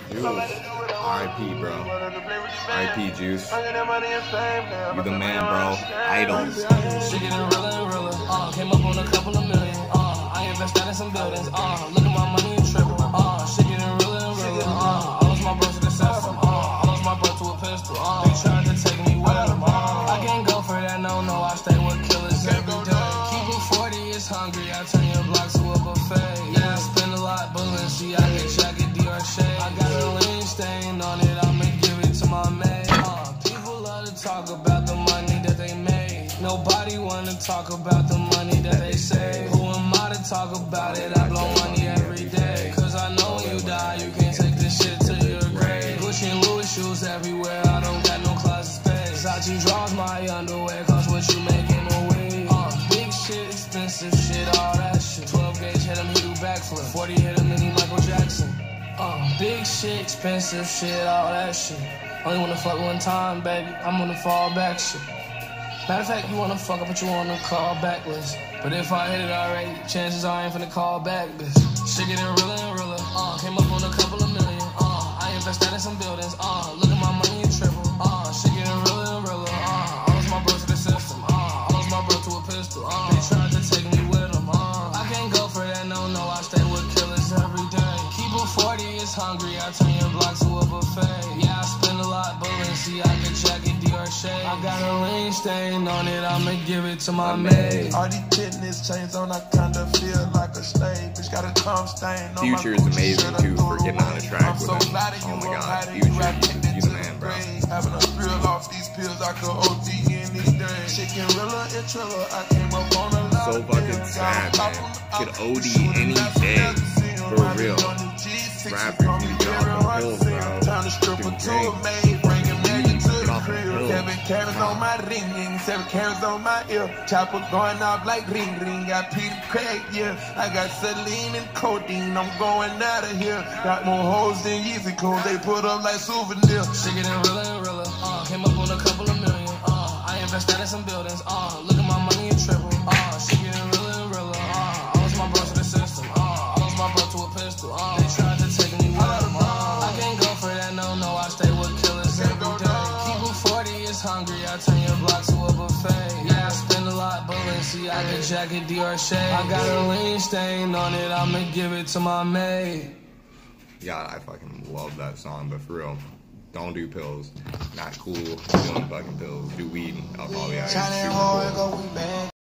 Juice. R.I.P. bro. R.I.P. Juice. You the man, bro. Idol. Shit getting realer and realer. Came up on a couple of million. I invested in some buildings. Look at my money and triple. Shit getting realer and realer. I lost my bro to the system. I lost my bro to a pistol. They tried to take me with them. I can't go for that, no. I stay with killers every day. Keep it 40, it's hungry. I turn your block to a buffet. Yeah, I spend a lot, Balenciaga, jacket, Dior shade. I got a lean stain on it, I'ma give it to my maid. People love to talk about the money that they made. Nobody wanna talk about the money that they save. Who am I to talk about it? I blow money every day. Cause I know when you die, you can't take this shit to your grave. Gucci and Louis shoes everywhere, I don't got no closet space. Versace draws my underwear, cost what you make in a week. Big shit, expensive shit, all that shit. 12 gauge hit him, he do backflip. 40 hit him, and he Michael Jackson. Big shit, expensive shit, all that shit. Only wanna fuck one time, baby, I'm gonna fall back shit. Matter of fact, you wanna fuck up, but you wanna call back list. But if I hit it already, chances are I ain't finna call back, bitch. Shit getting realer and realer. Came up on a couple of million. I invested in some buildings. Look at my money and triple. Shit getting realer and realer. I lost my bro to the system. I lost my bro to a pistol. They tried to take me with them. I can't go for that, no. I stay with killers every day. Keep it 40, it's hungry. I turn your block to a buffet. Yeah, I spend a lot, Balenciaga, jacket, Dior shade. I got a lean stain on it, I'ma give it to my maid. All these fitness chains on, I kinda feel like a slave. Bitch got a cum stain on Future is amazing too for getting on a track with him. Oh my god, Future, you the man, bro. Having a thrill off these pills, I could OD in these days. Chicken Rilla and Trilla, I came up on a lot. So fucking sad, man. Could OD any day, for real. Rapper, you get off the pills, bro. Turn the stripper to a maid, bringing Maggie to the crib. 7 carats on my ring, 7 carats on my ear. Chopper going off like ring. Got Peter Craig, yeah. I got Celine and codeine, I'm going out of here. Got more hoes than Yeezy clothes, they put up like souvenirs. Shit getting realer and realer. Came up on a couple of million. I invested in some buildings. Look at my money and triple. Shit getting realer and realer. I lost my bro to the system. I lost my bro to a pistol. They tried to take me with them. I can't go for that, no. I stay with killers every day. Keep it 40, it's hungry. I turn your block to a buffet. Yeah, I spend a lot, Balenciaga, jacket, Dior shade. I got a lean stain on it, I'ma give it to my maid. Yeah, I fucking love that song, but for real, don't do pills. Not cool doing fucking pills. Do weed and alcohol. Yeah, it's super cool.